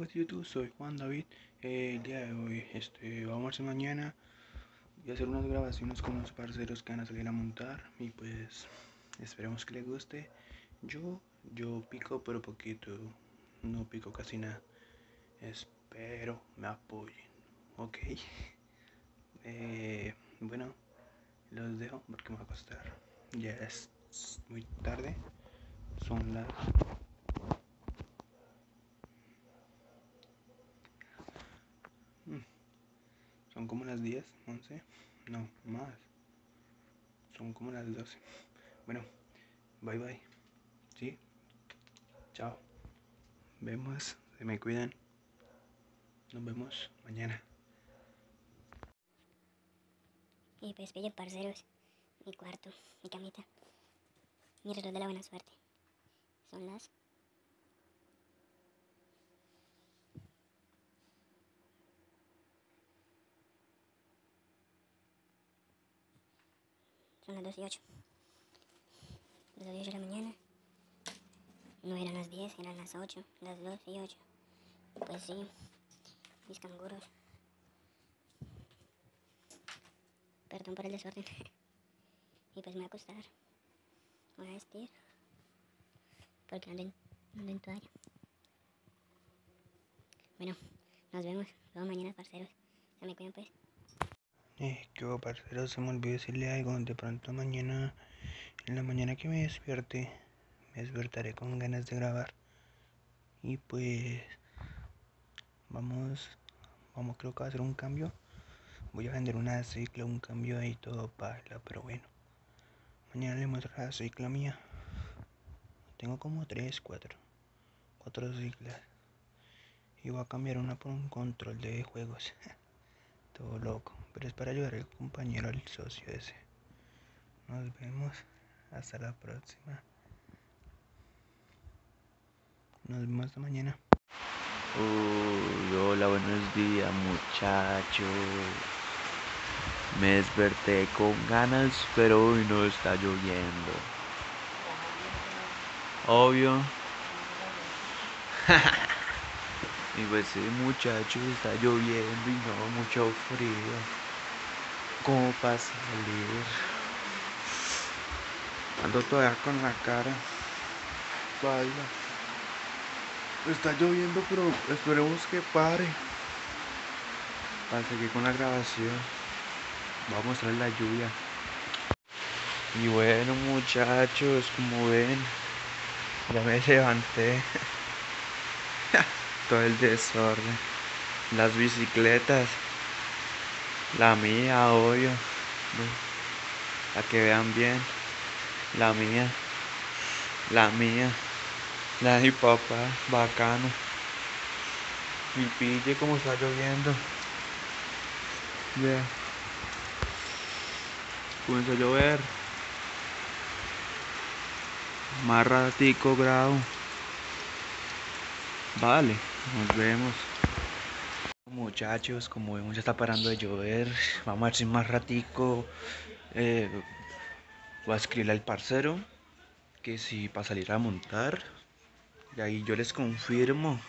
Hola YouTube, soy Juan David. El día de hoy vamos a hacer mañana. Voy a hacer unas grabaciones con unos parceros que van a salir a montar. Y pues esperemos que les guste. Yo pico pero poquito. No pico casi nada. Espero me apoyen. Ok. Bueno, los dejo porque me va a acostar. Ya es muy tarde. Son las... Son como las 10, 11. No, más. Son como las 12. Bueno, bye bye. Sí, chao. Vemos, se me cuidan. Nos vemos mañana. Y pues pillen parceros, mi cuarto, mi camita, mi reloj de la buena suerte. Son las... Son las 2 y 8. 2 y 8 de la mañana. No eran las 10, eran las 8. Las 2 y 8. Pues sí, mis canguros. Perdón por el desorden. Y pues me voy a acostar. Me voy a vestir. Porque ando en toalla. Bueno, nos vemos mañana, parceros. Se me cuidan pues. ¿Qué hubo, parceros? Se me olvidó decirle algo. De pronto mañana, en la mañana que me despierte, me despertaré con ganas de grabar. Y pues vamos, creo que va a hacer un cambio. Voy a vender una cicla, un cambio ahí todo paila, pero bueno. Mañana le muestro la cicla mía. Tengo como 4 ciclas. Y voy a cambiar una por un control de juegos. Todo loco, pero es para ayudar al compañero, al socio ese. Nos vemos, hasta la próxima. Nos vemos hasta mañana. Hola, buenos días muchachos. Me desperté con ganas, pero hoy no está lloviendo. Obvio. Y pues sí, muchachos, está lloviendo y no, mucho frío. ¿Cómo para salir? Ando todavía con la cara baila. Está lloviendo, pero esperemos que pare para seguir con la grabación. Voy a mostrar la lluvia. Y bueno, muchachos, como ven, ya me levanté. Todo el desorden. Las bicicletas. La mía, obvio. Para que vean bien. La mía. La mía. La de mi papá. Bacano. Y pille como está lloviendo. Vea. Comenzó a llover. Más ratico grado. Vale, nos vemos. Muchachos, como vemos ya está parando de llover. Vamos a ver si más ratico voy a escribirle al parcero que si para salir a montar. Y ahí yo les confirmo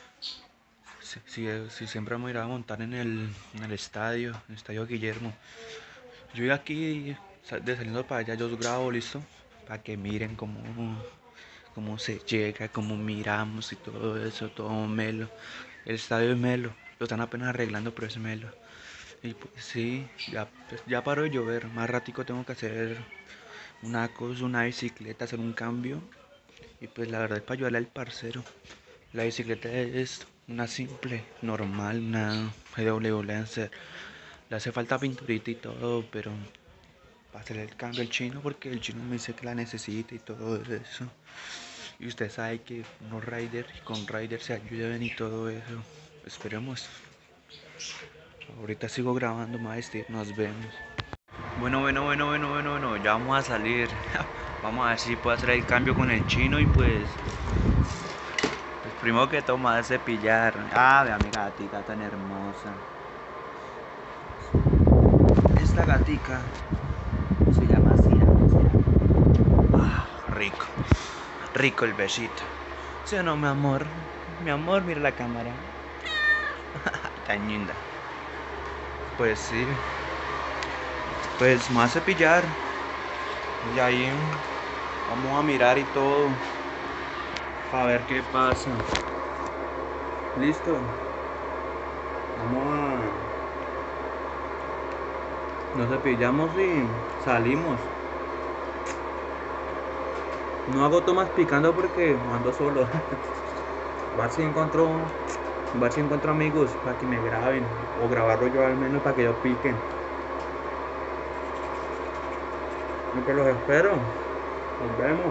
si siempre vamos a ir a montar en el estadio, en el estadio Guillermo. Yo voy aquí de saliendo para allá, yo os grabo, listo, para que miren cómo se llega, cómo miramos y todo eso, todo melo. El estadio es melo, lo están apenas arreglando, pero es melo. Y pues sí, ya paró de llover, más ratico tengo que hacer una bicicleta, hacer un cambio. Y pues la verdad es para ayudarle al parcero. La bicicleta es una simple, normal, una GW Lancer. Le hace falta pinturita y todo, pero para hacer el cambio al chino, porque el chino me dice que la necesita y todo eso. Y usted sabe que unos riders y con riders se ayudan y todo eso. Esperemos. Ahorita sigo grabando, maestro. Nos vemos. Bueno. Ya vamos a salir. Vamos a ver si puedo hacer el cambio con el chino y pues primero que todo me voy a cepillar. Ah, vea mi gatita tan hermosa. Esta gatica se llama Cira. Ah, rico el besito. ¿Sí o no, mi amor? Mi amor, mira la cámara. Tan linda. Pues sí. Pues me voy a cepillar. Y ahí vamos a mirar y todo. Para ver qué pasa. Listo. Vamos a... Nos cepillamos y salimos. No hago tomas picando porque ando solo. A ver si encuentro amigos para que me graben. O grabarlo yo al menos para que ellos piquen. Y pues los espero. Nos vemos.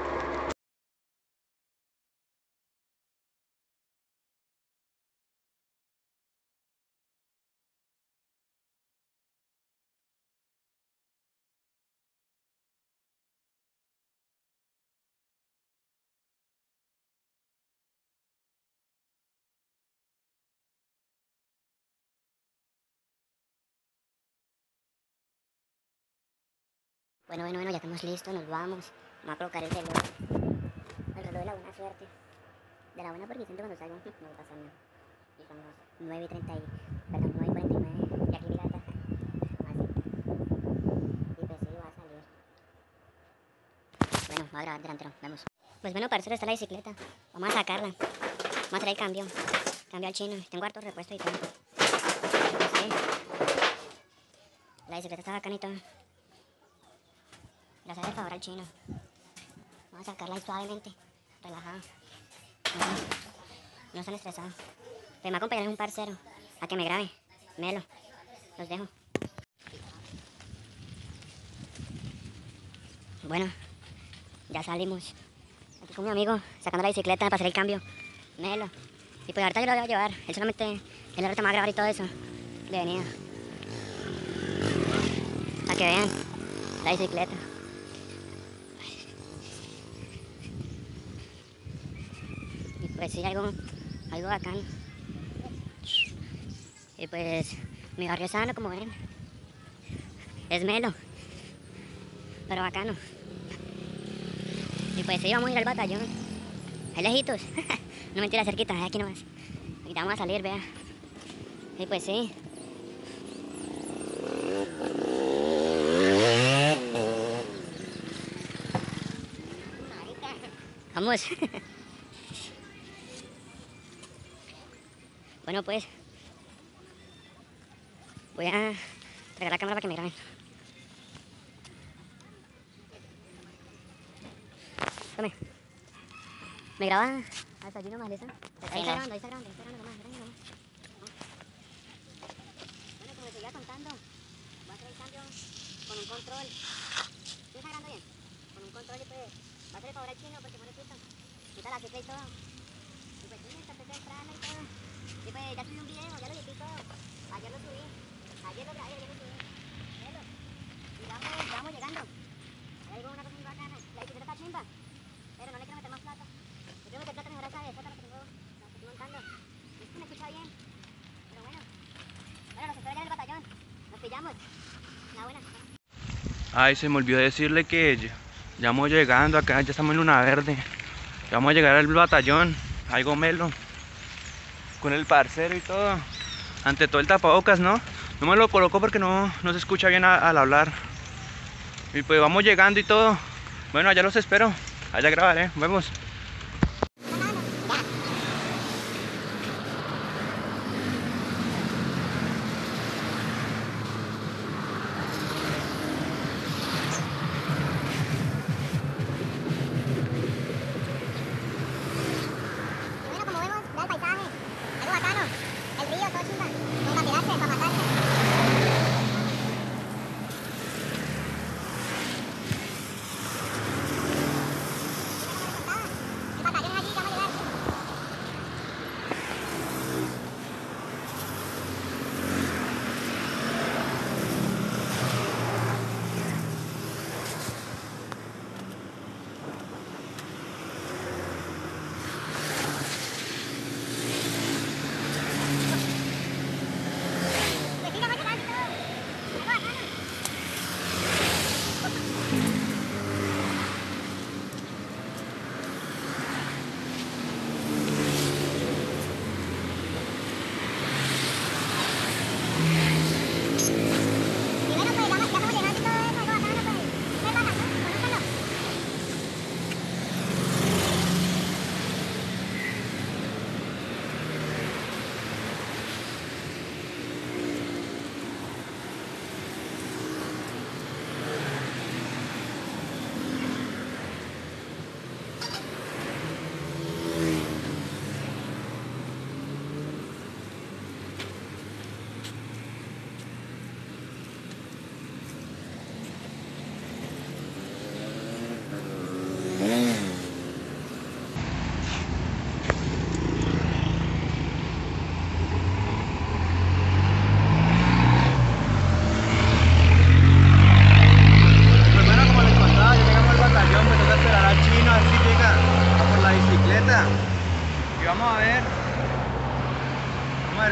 Bueno, ya estamos listos, nos vamos. Vamos a colocar el reloj. El reloj de la buena suerte. De la buena porque siempre cuando salgo no va a pasar nada. Y son las 9:30 perdón, 9:49. Y aquí mi gata. Así. Y pues sí, va a salir. Bueno, voy a grabar delantero, vemos. Pues bueno, parcero, está la bicicleta. Vamos a sacarla. Vamos a hacer el cambio. Cambio al chino. Tengo harto repuesto y todo. Pues sí. La bicicleta está bacana y todo. Gracias el favor al chino. Vamos a sacarla ahí suavemente, relajado. No están estresados. Pues me acompañan un parcero a que me grabe. Melo. Los dejo. Bueno, ya salimos. Aquí con mi amigo, sacando la bicicleta para hacer el cambio. Melo. Y pues ahorita yo lo voy a llevar. Él solamente, él ahorita me va a grabar y todo eso. De venida. Para que vean la bicicleta. Pues sí, algo bacano. Y pues mi barrio es sano, como ven. Es melo, pero bacano. Y pues sí, vamos a ir al batallón. Hay lejitos. No mentira, cerquita, aquí nomás. Y vamos a salir, vea. Y pues sí. Vamos. Bueno, pues voy a traer la cámara para que me graben. Tome. ¿Me graba hasta allí nomás, Lisa? Ahí está grabando nomás. Bueno, como les seguía contando, voy a hacer el cambio con un control. ¿Sí está grabando bien? Con un control y pues va a hacer el favor al chino porque pone quita. Quita la cifra y todo. Y pues sí, está temprano y todo. Y pues ya subí un video, ya lo edité y todo. Ayer lo subí. Ayer lo grabé, ayer lo subí. Velo. Y vamos llegando. Ya digo una cosa muy bacana. La bicicleta está chimba. Pero no le quiero meter más plata. Le quiero meter plata mejor a esa de esa la que estoy montando. Es que me escucha bien. Pero bueno. Bueno, los espero allá en el batallón. Nos pillamos. La buena. Ay, se me olvidó decirle que ya vamos llegando acá, ya estamos en Luna Verde. Ya vamos a llegar al batallón. Algo melo. Con el parcero y todo. Ante todo el tapabocas, ¿no? No me lo coloco porque no se escucha bien al hablar. Y pues vamos llegando y todo. Bueno, allá los espero. Allá grabaré. Vemos. Bueno, como vemos, da el paisaje. Algo bacano. El río, todo chimba. Como para tirarse, para matarse.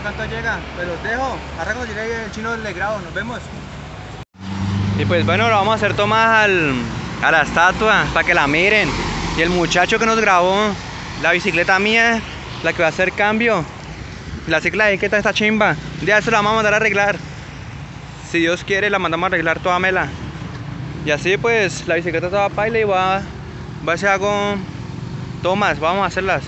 cuánto llega. Pues los dejo. Ahora cuando llegue el chino le grabo. Nos vemos. Y pues bueno, lo vamos a hacer tomas a la estatua para que la miren. Y el muchacho que nos grabó la bicicleta mía, la que va a hacer cambio, la cicla de que está chimba. Un día eso la vamos a mandar a arreglar. Si Dios quiere, la mandamos a arreglar toda mela. Y así pues la bicicleta toda paila y va a hacer algo tomas, vamos a hacerlas.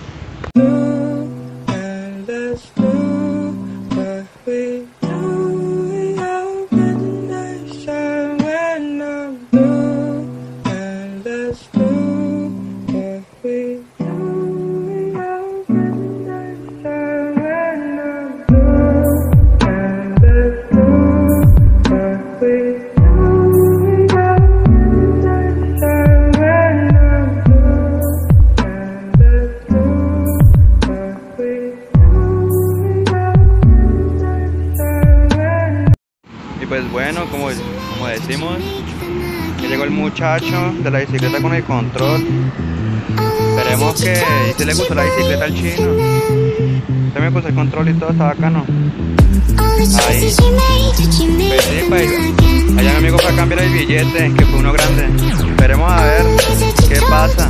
Pues bueno, como decimos, que llegó el muchacho de la bicicleta con el control. Esperemos que si le gustó la bicicleta al chino. También puso el control y todo, está bacano. Ahí. Pues sí, pues, allá mi amigo fue a cambiar el billete, que fue uno grande. Esperemos a ver qué pasa.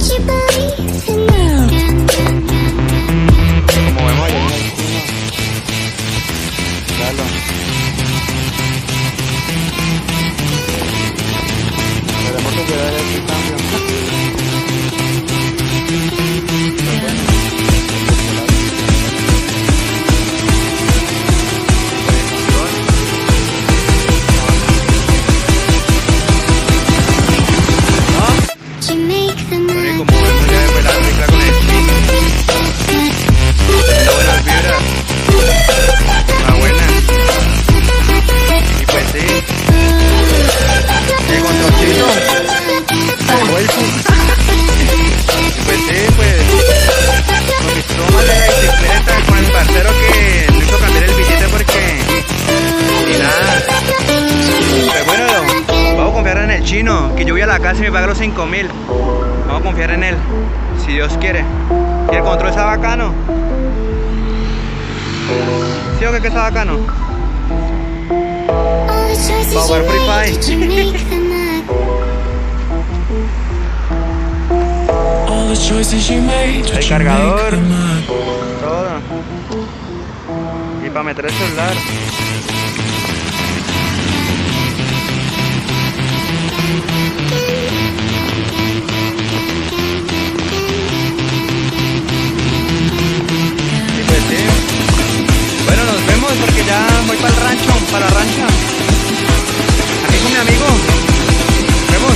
Como vemos allá en el chino. Claro. Esperemos que quede el cambio. Que yo voy a la casa y me paga los 5.000. Vamos a confiar en él, si Dios quiere. Y el control está bacano. ¿Sí o qué está bacano? Power Free Fire. El cargador, todo. Y para meter el celular. Y pues sí. Bueno, nos vemos porque ya voy para el rancho, para la rancha. Aquí con mi amigo. Nos vemos.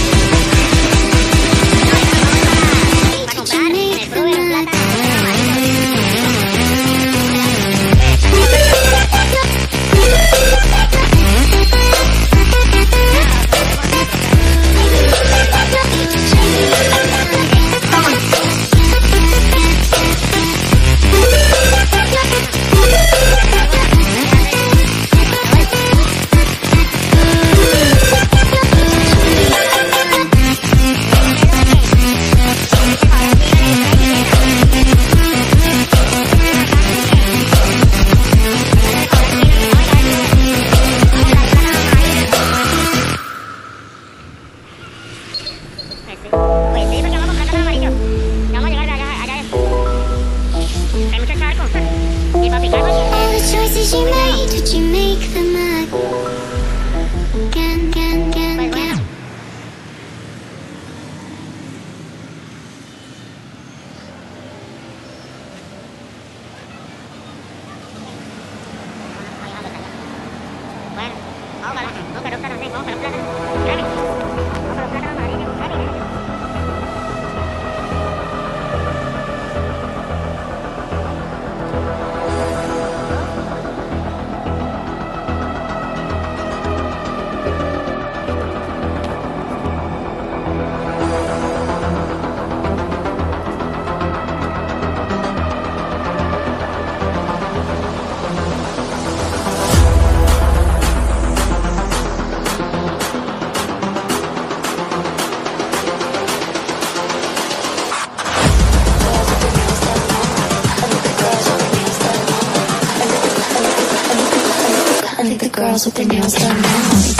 girls with their nails done now.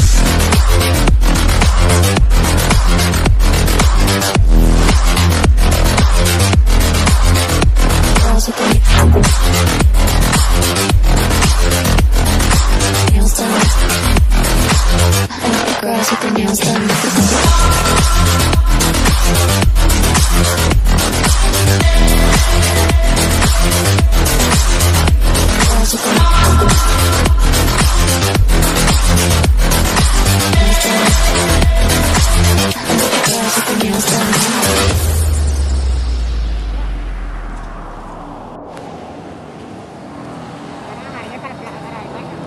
Girls with their nails done. I like the girls with their nails done. Girls with their nails done. Amarillo para la cara del cuerpo.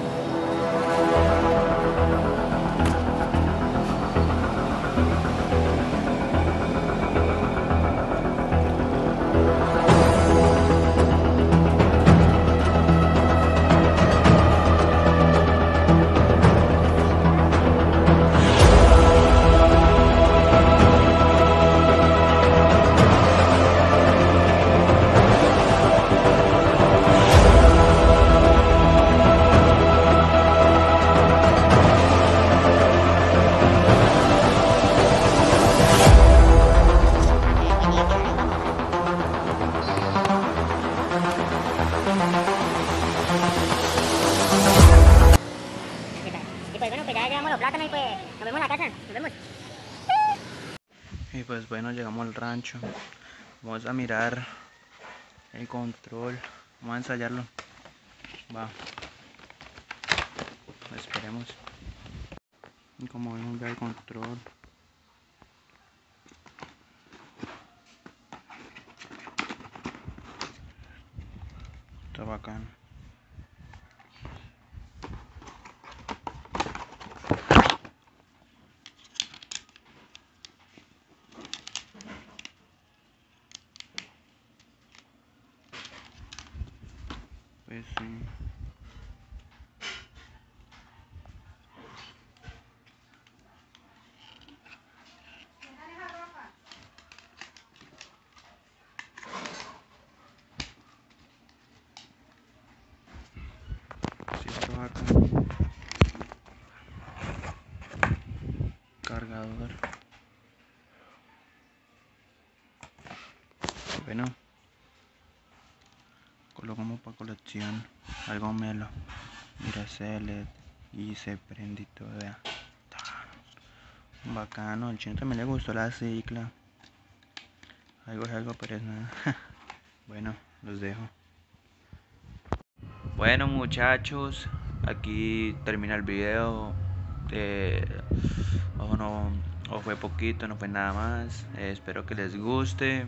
Y pues bueno, pues ya llevamos los plátanos y pues nos vemos en la casa. Nos vemos. Y pues bueno, llegamos al rancho. Vamos a mirar el control. Vamos a ensayarlo. Va. Esperemos. Y como vemos ya el control. Está bacán. Pues sí. Sí, está bacán. Cargador. Bueno, colocamos para colección algo melo. Mira ese LED y se prende y todo. Vea. Bacano, al chino también le gustó la cicla. Algo es algo, pero es nada. Bueno, los dejo. Bueno muchachos, aquí termina el video. O fue poquito, no fue nada más. Espero que les guste.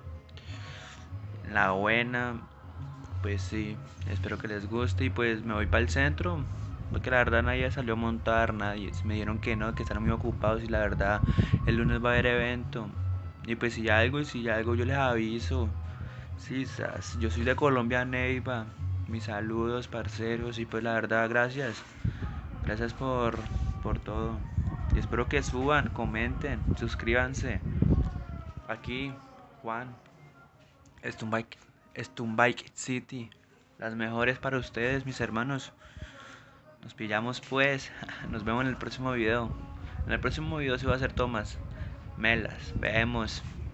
La buena, pues sí, espero que les guste. Y pues me voy para el centro, porque la verdad nadie salió a montar, nadie. Me dijeron que no, que están muy ocupados y la verdad el lunes va a haber evento. Y pues si ya algo yo les aviso. Sí, yo soy de Colombia, Neiva. Mis saludos, parceros. Y pues la verdad, gracias. Gracias por todo. Y espero que suban, comenten, suscríbanse. Aquí, Juan. Stumbike City. Las mejores para ustedes, mis hermanos. Nos pillamos pues. Nos vemos en el próximo video. En el próximo video se va a hacer tomas. Melas. Vemos.